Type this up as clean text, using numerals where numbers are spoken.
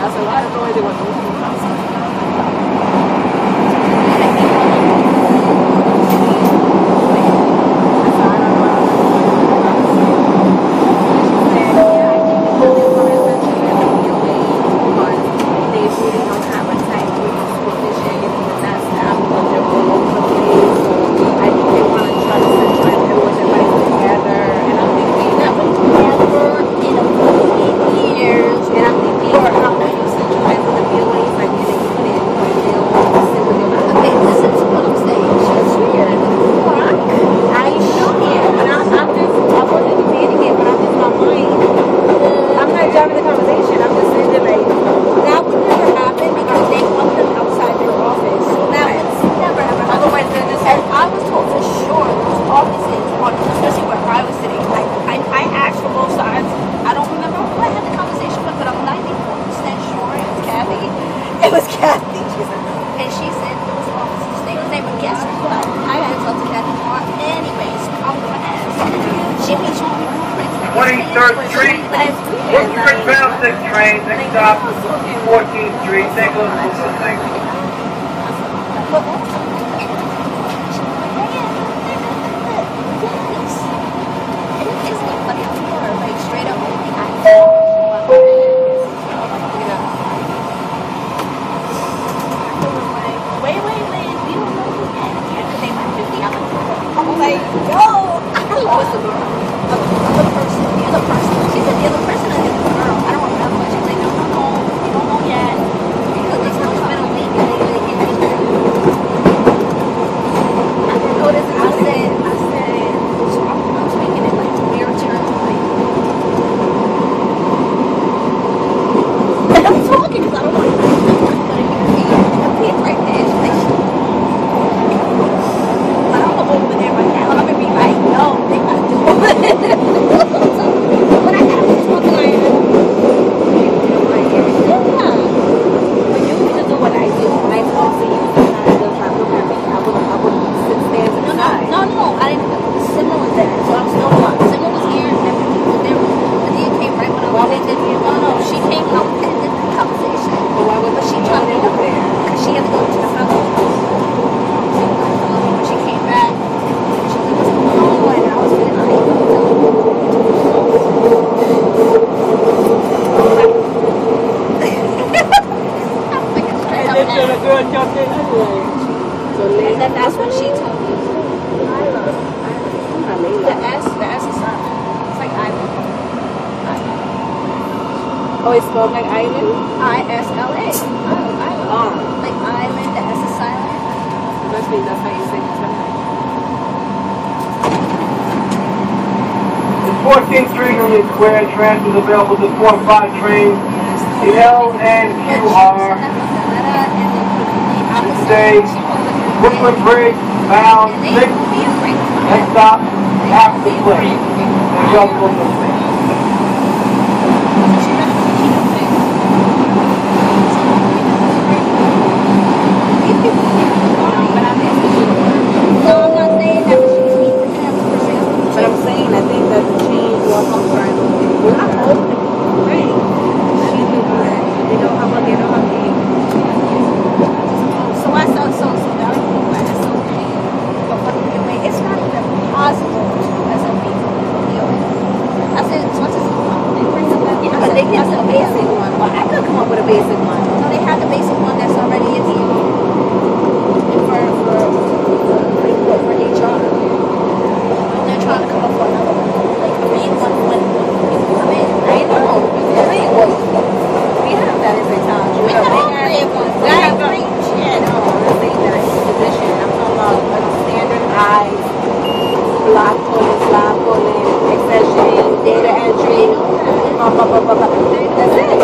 Hace varios todo digo, it was Kathy. And she said it was officers. They were guessing, but I had to talk to Kathy more. Anyways, I'm gonna ask. She was showing me 23rd Street, Woodford Bell 6 train, next stop, 14th Street. Take a look at this thing. Straight up. Like, yo, I lost the girl. The other person. She said the other person is the girl. I don't remember. She said, no, you don't know yet. Because it's been a week and they really can't get it. I didn't notice. I said, so I'm speaking in like weird terms. And I'm talking because I don't want to hear it right there. And that's what she told me. The S is silent. It's like island. Oh, it's spelled like island? I-S-L-A. Island. Oh. Like island, the S is silent. Must be that's how you say it. The 14th Street Union Square transfers available to 4-5 trains. The L and Q are today. Brooklyn Bridge, bound 6, next stop, after the plane. But I'm saying, I think that the change will come from we're not open. Right. They don't have a So I saw so that it's not even possible as a people. I said, so I said, yeah, but they get a basic one. Well, I could come up with a basic one. no, they have the basic one that's already in here. For HR. They're trying to come up with another one. Like a main one when I mean, I know. We have that every time. we have all three of them. We have three. Yeah, no, I'm saying that each position. I'm talking about a standardized block pulling, accession, data entry, blah, blah, blah, blah, blah. That's it.